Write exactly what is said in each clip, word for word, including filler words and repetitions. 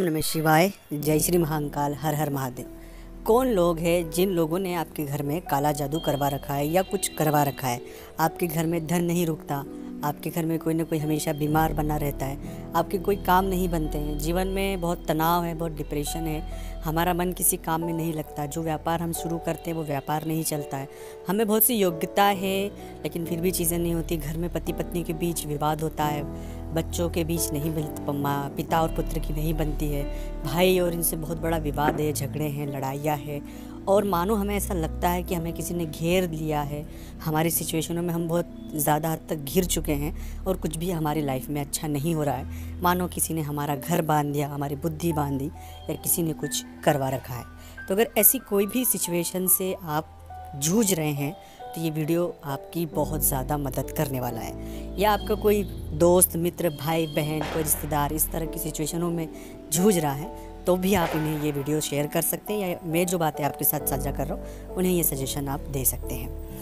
नमः शिवाय। जय श्री महाकाल। हर हर महादेव। कौन लोग हैं जिन लोगों ने आपके घर में काला जादू करवा रखा है या कुछ करवा रखा है? आपके घर में धन नहीं रुकता, आपके घर में कोई ना कोई हमेशा बीमार बना रहता है, आपके कोई काम नहीं बनते हैं, जीवन में बहुत तनाव है, बहुत डिप्रेशन है, हमारा मन किसी काम में नहीं लगता, जो व्यापार हम शुरू करते हैं वो व्यापार नहीं चलता है, हमें बहुत सी योग्यता है लेकिन फिर भी चीज़ें नहीं होती, घर में पति पत्नी के बीच विवाद होता है, बच्चों के बीच नहीं बनती, माँ पिता और पुत्र की नहीं बनती है, भाई और इनसे बहुत बड़ा विवाद है, झगड़े हैं, लड़ाइयाँ है, और मानो हमें ऐसा लगता है कि हमें किसी ने घेर लिया है। हमारी सिचुएशनों में हम बहुत ज़्यादा हद तक घिर चुके हैं और कुछ भी हमारी लाइफ में अच्छा नहीं हो रहा है। मानो किसी ने हमारा घर बांध दिया, हमारी बुद्धि बांध दी, या किसी ने कुछ करवा रखा है। तो अगर ऐसी कोई भी सिचुएशन से आप जूझ रहे हैं तो ये वीडियो आपकी बहुत ज़्यादा मदद करने वाला है। या आपका कोई दोस्त, मित्र, भाई बहन, कोई रिश्तेदार इस तरह की सिचुएशनों में जूझ रहा है तो भी आप इन्हें ये वीडियो शेयर कर सकते हैं, या मैं जो बातें आपके साथ साझा कर रहा हूँ उन्हें ये सजेशन आप दे सकते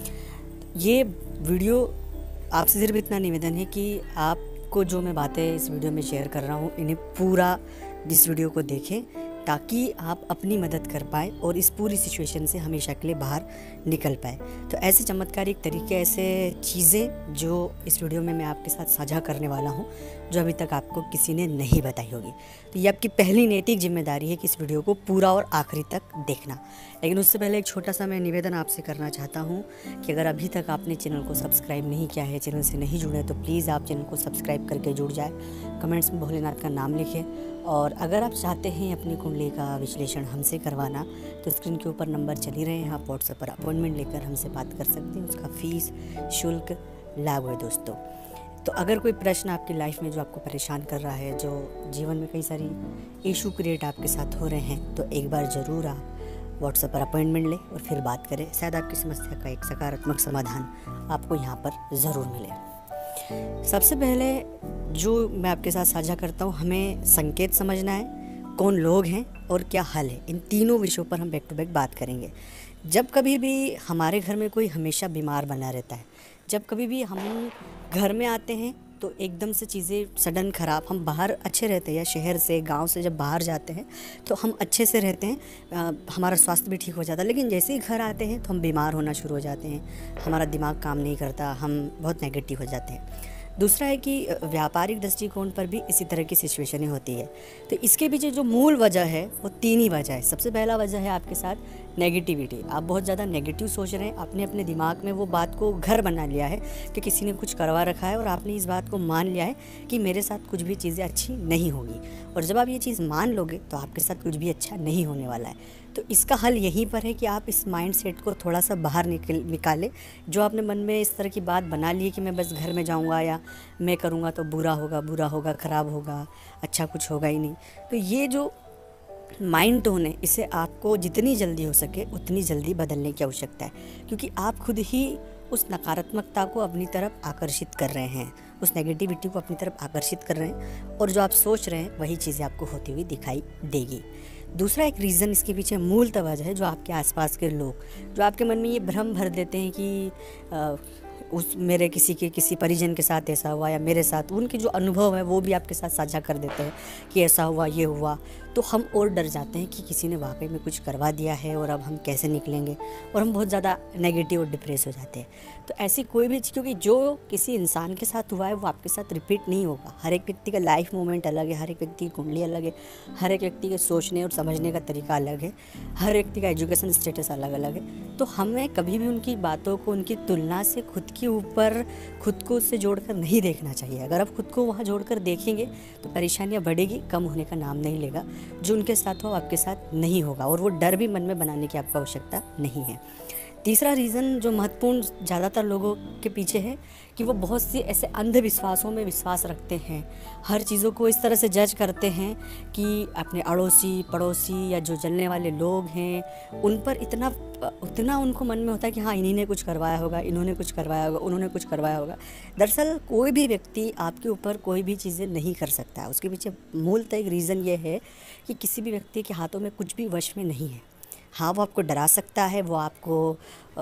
हैं। ये वीडियो आपसे सिर्फ इतना निवेदन है कि आपको जो मैं बातें इस वीडियो में शेयर कर रहा हूँ इन्हें पूरा इस वीडियो को देखें ताकि आप अपनी मदद कर पाए और इस पूरी सिचुएशन से हमेशा के लिए बाहर निकल पाए। तो ऐसे चमत्कारिक तरीके, ऐसे चीज़ें जो इस वीडियो में मैं आपके साथ साझा करने वाला हूं जो अभी तक आपको किसी ने नहीं बताई होगी। तो ये आपकी पहली नैतिक जिम्मेदारी है कि इस वीडियो को पूरा और आखिरी तक देखना। लेकिन उससे पहले एक छोटा सा मैं निवेदन आपसे करना चाहता हूँ कि अगर अभी तक आपने चैनल को सब्सक्राइब नहीं किया है, चैनल से नहीं जुड़े, तो प्लीज़ आप चैनल को सब्सक्राइब करके जुड़ जाए। कमेंट्स में भोलेनाथ का नाम लिखें। और अगर आप चाहते हैं अपनी कुंडली का विश्लेषण हमसे करवाना तो स्क्रीन के ऊपर नंबर चल ही रहे हैं, आप व्हाट्सएप पर अपॉइंटमेंट लेकर हमसे बात कर सकते हैं। उसका फ़ीस शुल्क लागू है दोस्तों। तो अगर कोई प्रश्न आपकी लाइफ में जो आपको परेशान कर रहा है, जो जीवन में कई सारी इशू क्रिएट आपके साथ हो रहे हैं, तो एक बार ज़रूर आप व्हाट्सएप पर अपॉइंटमेंट लें और फिर बात करें। शायद आपकी समस्या का एक सकारात्मक समाधान आपको यहाँ पर ज़रूर मिले। सबसे पहले जो मैं आपके साथ साझा करता हूँ, हमें संकेत समझना है, कौन लोग हैं और क्या हल है। इन तीनों विषयों पर हम बैक टू बैक बात करेंगे। जब कभी भी हमारे घर में कोई हमेशा बीमार बना रहता है, जब कभी भी हम घर में आते हैं तो एकदम से चीज़ें सडन ख़राब, हम बाहर अच्छे रहते हैं या शहर से गांव से जब बाहर जाते हैं तो हम अच्छे से रहते हैं, आ, हमारा स्वास्थ्य भी ठीक हो जाता है, लेकिन जैसे ही घर आते हैं तो हम बीमार होना शुरू हो जाते हैं, हमारा दिमाग काम नहीं करता, हम बहुत नेगेटिव हो जाते हैं। दूसरा है कि व्यापारिक दृष्टिकोण पर भी इसी तरह की सिचुएशनें होती है। तो इसके पीछे जो मूल वजह है वो तीन ही वजह है। सबसे पहला वजह है आपके साथ नेगेटिविटी। आप बहुत ज़्यादा नेगेटिव सोच रहे हैं, आपने अपने दिमाग में वो बात को घर बना लिया है कि किसी ने कुछ करवा रखा है, और आपने इस बात को मान लिया है कि मेरे साथ कुछ भी चीज़ें अच्छी नहीं होगी। और जब आप ये चीज़ मान लोगे तो आपके साथ कुछ भी अच्छा नहीं होने वाला है। तो इसका हल यहीं पर है कि आप इस माइंड सेट को थोड़ा सा बाहर निकल निकालें। जो आपने मन में इस तरह की बात बना ली है कि मैं बस घर में जाऊंगा या मैं करूंगा तो बुरा होगा, बुरा होगा, ख़राब होगा, अच्छा कुछ होगा ही नहीं। तो ये जो माइंड टोन है, इसे आपको जितनी जल्दी हो सके उतनी जल्दी बदलने की आवश्यकता है, क्योंकि आप खुद ही उस नकारात्मकता को अपनी तरफ आकर्षित कर रहे हैं, उस नेगेटिविटी को अपनी तरफ आकर्षित कर रहे हैं, और जो आप सोच रहे हैं वही चीज़ें आपको होती हुई दिखाई देगी। दूसरा एक रीज़न इसके पीछे मूल वजह है जो आपके आसपास के लोग, जो आपके मन में ये भ्रम भर देते हैं कि आ, उस मेरे किसी के किसी परिजन के साथ ऐसा हुआ, या मेरे साथ उनके जो अनुभव है वो भी आपके साथ साझा कर देते हैं कि ऐसा हुआ, ये हुआ। तो हम और डर जाते हैं कि किसी ने वाकई में कुछ करवा दिया है और अब हम कैसे निकलेंगे, और हम बहुत ज़्यादा नेगेटिव और डिप्रेस हो जाते हैं। तो ऐसी कोई भी चीज़, क्योंकि जो किसी इंसान के साथ हुआ है वो आपके साथ रिपीट नहीं होगा। हर एक व्यक्ति का लाइफ मोमेंट अलग है, हर एक व्यक्ति की कुंडली अलग है, हर एक व्यक्ति के सोचने और समझने का तरीका अलग है, हर व्यक्ति का एजुकेशन स्टेटस अलग अलग है। तो हमें कभी भी उनकी बातों को, उनकी तुलना से खुद के ऊपर खुद को उससे जोड़कर नहीं देखना चाहिए। अगर आप खुद को वहाँ जोड़कर देखेंगे तो परेशानियाँ बढ़ेगी, कम होने का नाम नहीं लेगा। जो उनके साथ हो आपके साथ नहीं होगा, और वो डर भी मन में बनाने की आपको आवश्यकता नहीं है। तीसरा रीज़न जो महत्वपूर्ण ज़्यादातर लोगों के पीछे है कि वो बहुत सी ऐसे अंधविश्वासों में विश्वास रखते हैं, हर चीज़ों को इस तरह से जज करते हैं कि अपने अड़ोसी पड़ोसी या जो जलने वाले लोग हैं उन पर इतना उतना उनको मन में होता है कि हाँ इन्हीं ने कुछ करवाया होगा, इन्होंने कुछ करवाया होगा, उन्होंने कुछ करवाया होगा। दरअसल कोई भी व्यक्ति आपके ऊपर कोई भी चीज़ें नहीं कर सकता है। उसके पीछे मूलतः एक रीज़न ये है कि किसी भी व्यक्ति के हाथों में कुछ भी वश में नहीं है। हाँ, वो आपको डरा सकता है, वो आपको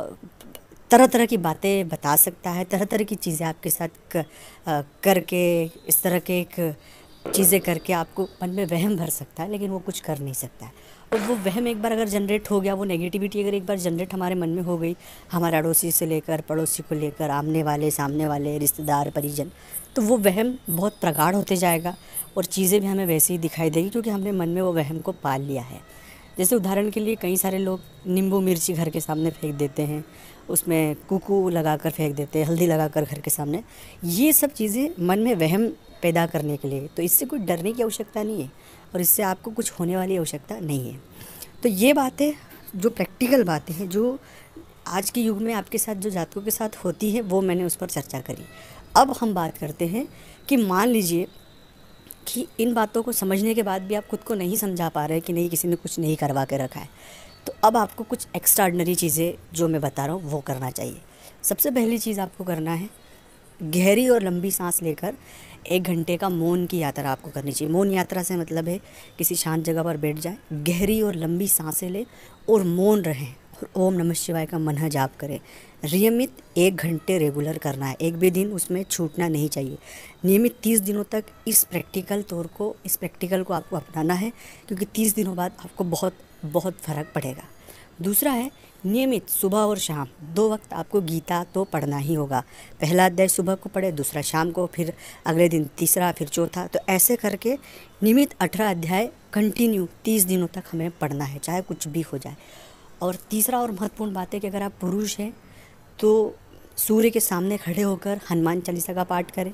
तरह तरह की बातें बता सकता है, तरह तरह की चीज़ें आपके साथ क, करके इस तरह के एक चीज़ें करके आपको मन में वहम भर सकता है, लेकिन वो कुछ कर नहीं सकता है। और वो वहम एक बार अगर जनरेट हो गया, वो नेगेटिविटी अगर एक बार जनरेट हमारे मन में हो गई, हमारे अड़ोसी से लेकर पड़ोसी को लेकर आमने वाले सामने वाले रिश्तेदार परिजन, तो वो वहम बहुत प्रगाढ़ होते जाएगा और चीज़ें भी हमें वैसे ही दिखाई देगी, क्योंकि हमने मन में वो वहम को पाल लिया है। जैसे उदाहरण के लिए कई सारे लोग नींबू मिर्ची घर के सामने फेंक देते हैं, उसमें कुकू लगाकर फेंक देते हैं, हल्दी लगाकर घर के सामने। ये सब चीज़ें मन में वहम पैदा करने के लिए, तो इससे कोई डरने की आवश्यकता नहीं है और इससे आपको कुछ होने वाली आवश्यकता नहीं है। तो ये बातें जो प्रैक्टिकल बातें हैं, जो आज के युग में आपके साथ जो जातकों के साथ होती है, वो मैंने उस पर चर्चा करी। अब हम बात करते हैं कि मान लीजिए कि इन बातों को समझने के बाद भी आप खुद को नहीं समझा पा रहे कि नहीं, किसी ने कुछ नहीं करवा के रखा है, तो अब आपको कुछ एक्स्ट्राऑर्डिनरी चीज़ें जो मैं बता रहा हूँ वो करना चाहिए। सबसे पहली चीज़ आपको करना है, गहरी और लंबी सांस लेकर एक घंटे का मौन की यात्रा आपको करनी चाहिए। मौन यात्रा से मतलब है किसी शांत जगह पर बैठ जाए, गहरी और लंबी सांसें लें और मौन रहें और ओम नमः शिवाय का मंत्र जाप करें। नियमित एक घंटे रेगुलर करना है, एक भी दिन उसमें छूटना नहीं चाहिए। नियमित तीस दिनों तक इस प्रैक्टिकल तौर को इस प्रैक्टिकल को आपको अपनाना है, क्योंकि तीस दिनों बाद आपको बहुत बहुत फ़र्क पड़ेगा। दूसरा है, नियमित सुबह और शाम दो वक्त आपको गीता तो पढ़ना ही होगा। पहला अध्याय सुबह को पढ़े, दूसरा शाम को, फिर अगले दिन तीसरा, फिर चौथा। तो ऐसे करके नियमित अठारह अध्याय कंटिन्यू तीस दिनों तक हमें पढ़ना है, चाहे कुछ भी हो जाए। और तीसरा और महत्वपूर्ण बात है कि अगर आप पुरुष हैं तो सूर्य के सामने खड़े होकर हनुमान चालीसा का पाठ करें,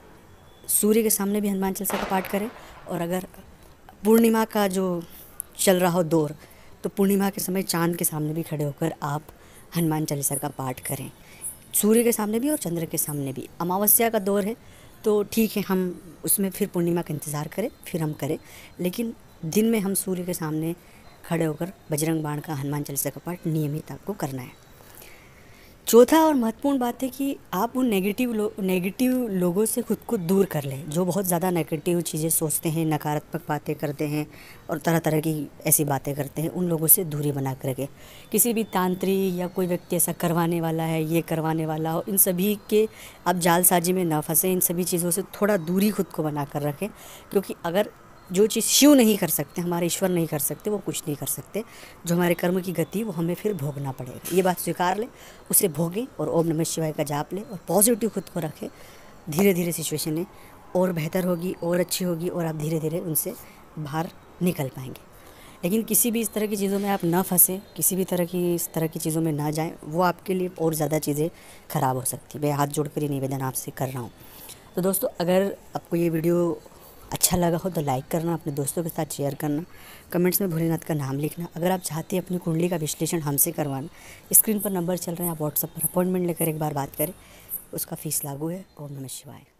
सूर्य के सामने भी हनुमान चालीसा का पाठ करें। और अगर पूर्णिमा का जो चल रहा हो दौर, तो पूर्णिमा के समय चांद के सामने भी खड़े होकर आप हनुमान चालीसा का पाठ करें, सूर्य के सामने भी और चंद्र के सामने भी। अमावस्या का दौर है तो ठीक है, हम उसमें फिर पूर्णिमा का इंतज़ार करें, फिर हम करें, लेकिन दिन में हम सूर्य के सामने खड़े होकर बजरंग बाण का हनुमान चालीसा का पाठ नियमित आपको करना है। चौथा और महत्वपूर्ण बात है कि आप उन नेगेटिव लो, नेगेटिव लोगों से खुद को दूर कर लें, जो बहुत ज़्यादा नेगेटिव चीज़ें सोचते हैं, नकारात्मक बातें करते हैं और तरह तरह की ऐसी बातें करते हैं। उन लोगों से दूरी बना कर रखें। किसी भी तांत्रिक या कोई व्यक्ति ऐसा करवाने वाला है, ये करवाने वाला हो, इन सभी के आप जालसाजी में ना फंसे। इन सभी चीज़ों से थोड़ा दूरी खुद को बना कर रखें, क्योंकि अगर जो चीज़ शिव नहीं कर सकते, हमारे ईश्वर नहीं कर सकते, वो कुछ नहीं कर सकते। जो हमारे कर्म की गति वो हमें फिर भोगना पड़ेगा। ये बात स्वीकार लें, उसे भोगें और ओम नमः शिवाय का जाप लें और पॉजिटिव खुद को रखें। धीरे धीरे सिचुएशनें और बेहतर होगी और अच्छी होगी और आप धीरे धीरे उनसे बाहर निकल पाएंगे। लेकिन किसी भी इस तरह की चीज़ों में आप ना फंसें, किसी भी तरह की इस तरह की चीज़ों में ना जाएं, वो आपके लिए और ज़्यादा चीज़ें ख़राब हो सकती है। मैं हाथ जोड़कर ये निवेदन आपसे कर रहा हूँ। तो दोस्तों, अगर आपको ये वीडियो अच्छा लगा हो तो लाइक करना, अपने दोस्तों के साथ शेयर करना, कमेंट्स में भोलेनाथ का नाम लिखना। अगर आप चाहते हैं अपनी कुंडली का विश्लेषण हमसे करवाना, स्क्रीन पर नंबर चल रहे हैं, आप व्हाट्सएप पर अपॉइंटमेंट लेकर एक बार बात करें, उसका फ़ीस लागू है। ओम नमः शिवाय।